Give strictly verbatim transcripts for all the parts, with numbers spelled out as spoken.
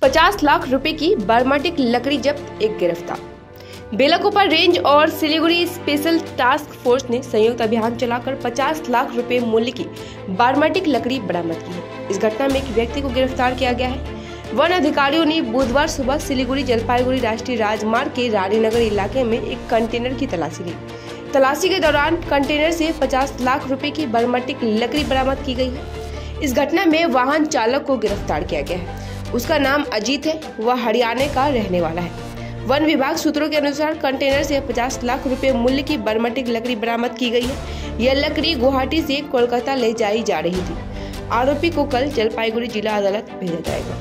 पचास लाख रुपए की बारमाटिक लकड़ी जब्त, एक गिरफ्तार। बेलाकोपर रेंज और सिलीगुड़ी स्पेशल टास्क फोर्स ने संयुक्त अभियान चलाकर पचास लाख रुपए मूल्य की बारमाटिक लकड़ी बरामद की है। इस घटना में एक व्यक्ति को गिरफ्तार किया गया है। वन अधिकारियों ने बुधवार सुबह सिलीगुड़ी जलपाईगुड़ी राष्ट्रीय राजमार्ग के रानीनगर इलाके में एक कंटेनर की तलाशी ली। तलाशी के दौरान कंटेनर से पचास लाख रुपए की बारमाटिक लकड़ी बरामद की गई है। इस घटना में वाहन चालक को गिरफ्तार किया गया है। उसका नाम अजीत है, वह हरियाणा का रहने वाला है। वन विभाग सूत्रों के अनुसार कंटेनर से पचास लाख रुपए मूल्य की बारमाटिक लकड़ी बरामद की गई है। यह लकड़ी गुवाहाटी से कोलकाता ले जाई जा रही थी। आरोपी को कल जलपाईगुड़ी जिला अदालत भेजा जाएगा।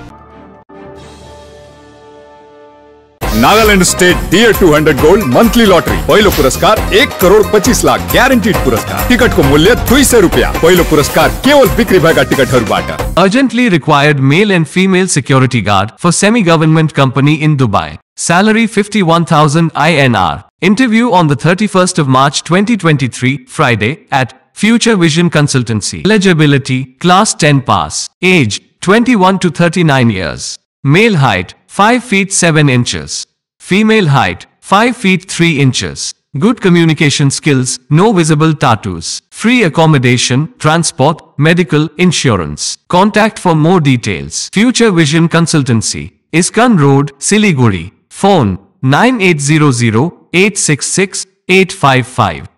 Nagaland state dear two hundred gold monthly lottery पहिलो पुरस्कार एक करोड़ पच्चीस लाख ग्यारंटीड पुरस्कार। टिकट को मूल्य दुई सौ रुपया। पहिलो पुरस्कार केवल बिक्री भएका टिकटहरूबाट। Urgently required male and female security guard for semi-government company in Dubai. Salary fifty-one thousand I N R. Interview on the thirty-first of March twenty twenty-three, Friday, at Future Vision Consultancy. Eligibility, Class ten pass. Age, twenty-one to thirty-nine years. Male height, five feet seven inches. Female height, five feet three inches. Good communication skills, no visible tattoos. Free accommodation, transport, medical, insurance. Contact for more details. Future Vision Consultancy. Iskan Road, Siliguri. Phone nine eight zero zero eight six six eight five five.